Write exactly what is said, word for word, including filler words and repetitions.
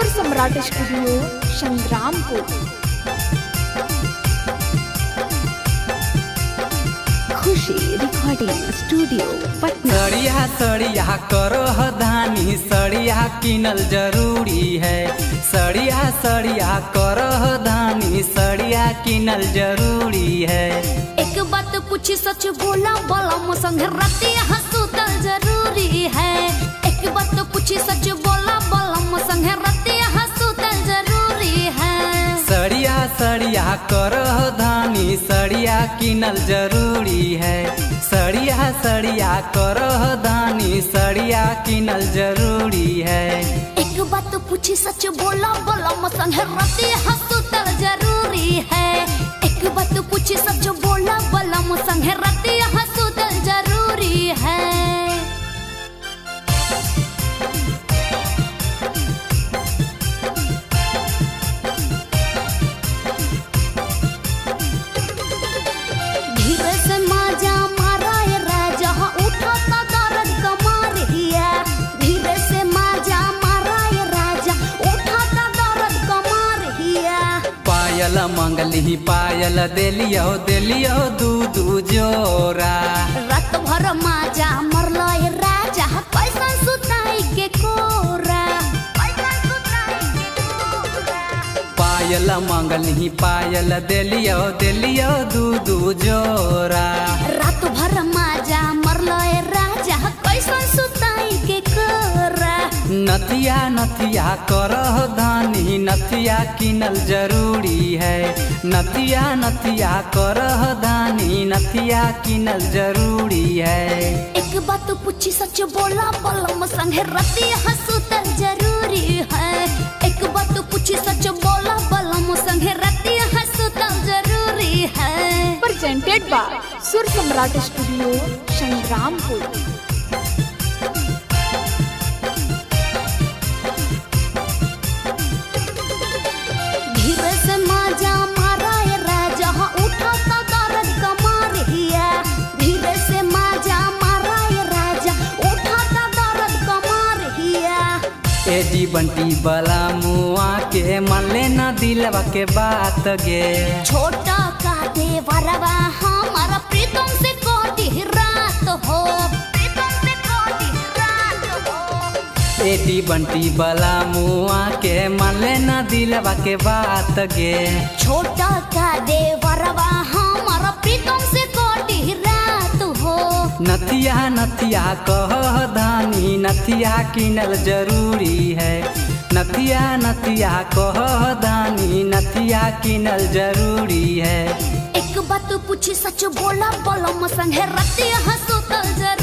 सुर Samrat studio Sangrampur. Khushi recording studio Patna. सड़िया सड़िया करो धानी सड़िया किनल जरूरी है। सड़िया सड़िया करो धानी सड़िया किनल जरूरी है। एक बात पूछी सच बोला बलम संग रतिया सुतल जरूरी है। एक बात पूछी सच बोला बलम संग रतिया सुतल जरूरी है। सड़िया सड़िया करो धानी सड़िया किनल जरूरी है। सड़िया सड़िया करो धानी सड़िया किनल जरूरी है। एक बात पूछी सच बोला बलम संग रतिया सुतल जरूरी है। एक बात पूछी सच बोला बलम संग रतिया सुतल जरूरी है। धीरे से माजा मारा ये राजा उठाता दर्द कमर हिया। धीरे से माजा मारा ये राजा उठाता दर्द कमर हिया। पायल मंगली पायल देलियो देलियो दू दू जोरा। रात भर माजा मरलो ये राजा पैसा सुताई के कोरा। पैसा सुताई के कोरा। पायल मंगली पायल देलियो देलियो दू दू जोरा। रात भर माजा मरलो ये राजा पैसा सुताई के कोरा। नथिया नथिया करह धानी नथिया किनल जरूरी है। नथिया नथिया करह धानी नथिया किनल जरूरी है। एक बात पूछी सच बोला बलम संग रतिया सुतल जरूरी है। एक बात पूछी सच बोला बलम संग रतिया सुतल जरूरी है। प्रेजेंटेड बाय सुर सम्राट स्टूडियो संग्रामपुर। धीरे से माजा मारा ये राजा उठाता दर्द कमर हिया। धीरे से माजा मारा ये राजा उठाता दर्द कमर हिया। एडी बंटी बला मुआ के मन ले न दिलवा के बात गे। छोटा का देवरवा हमारा प्रीतम से कोटी रात हो। प्रीतम से कोटी रात हो। एडी बंटी बला मुआ के मन ले न दिलवा के बात गे। छोटा का देवरवा हमारा प्रीतम से कोटी रात हो। नथिया नथिया कह धानी नथिया किनल जरूरी है। नथिया नथिया कह धानी नथिया किनल जरूरी है। एक बात पूछी सच बोला बलम संग रतिया सुतल जरूरी